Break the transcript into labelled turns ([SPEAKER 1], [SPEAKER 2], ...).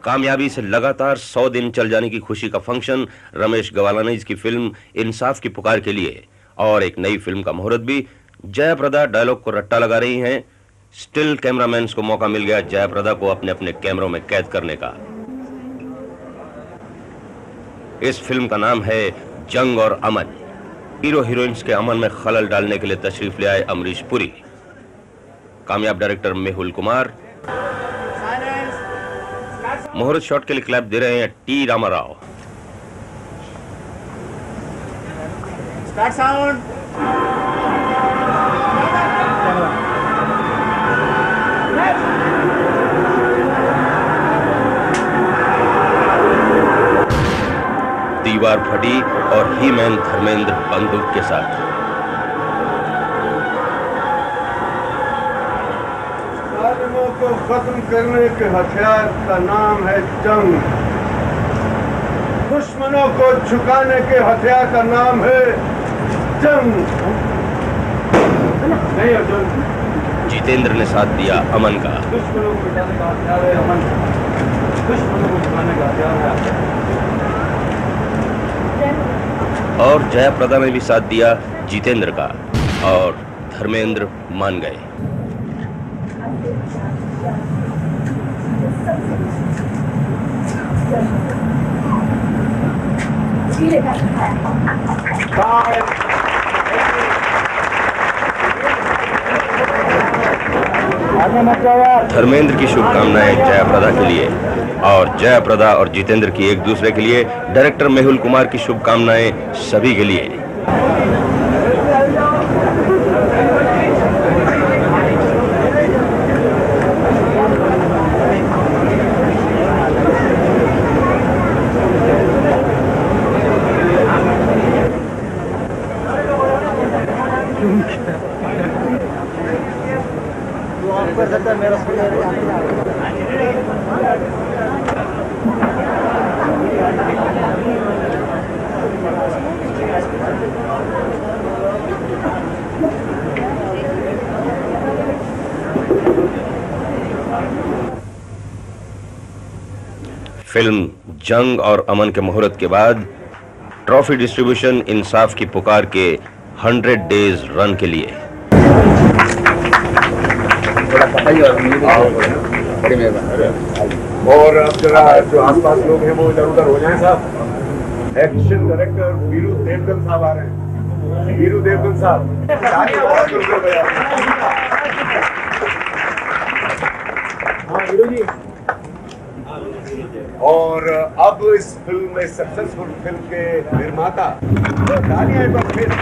[SPEAKER 1] कामयाबी से लगातार 100 दिन चल जाने की खुशी का फंक्शन रमेश गवालानीज की फिल्म इंसाफ की पुकार के लिए, और एक नई फिल्म का मुहूर्त भी। जयाप्रदा डायलॉग को रट्टा लगा रही हैं। स्टिल कैमरामैन को मौका मिल गया जयाप्रदा को अपने अपने कैमरों में कैद करने का। इस फिल्म का नाम है जंग और अमन। हीरो हीरोइंस के अमन में खलल डालने के लिए तशरीफ ले आए अमरीश पुरी। कामयाब डायरेक्टर मेहुल कुमार। मुहूर्त शॉट के लिए क्लैप दे रहे हैं टी रामाराव।
[SPEAKER 2] Start sound.
[SPEAKER 1] दीवार फटी और ही मैन धर्मेंद्र बंदूक के साथ।
[SPEAKER 3] जालिमों को खत्म करने के हथियार का नाम है जंग। दुश्मनों को झुकाने के हथियार का नाम है जंग। नहीं अर्जुन।
[SPEAKER 1] जितेंद्र ने साथ दिया अमन का।
[SPEAKER 3] दुश्मनों को झुकाने का हथियार है अमन। दुश्मनों को झुकाने का हथियार है।
[SPEAKER 1] और जयाप्रदा ने भी साथ दिया जितेंद्र का, और धर्मेंद्र मान गए। धर्मेंद्र की शुभकामनाएं जयाप्रदा के लिए, और जयाप्रदा और जितेंद्र की एक दूसरे के लिए। डायरेक्टर मेहुल कुमार की शुभकामनाएं सभी के लिए। फिल्म जंग और अमन के मुहूर्त के बाद ट्रॉफी डिस्ट्रीब्यूशन इंसाफ की पुकार के 100 डेज रन के लिए।
[SPEAKER 3] और अब जरा जो आसपास लोग हैं वो इधर उधर हो जाएं साहब। एक्शन डायरेक्टर वीरू देवगन साहब आ रहे हैं। वीरू देवगन साहब। हाँ वीरू जी। और अब इस फिल्म में सक्सेसफुल फिल्म के निर्माता तालियां एक बार फिर।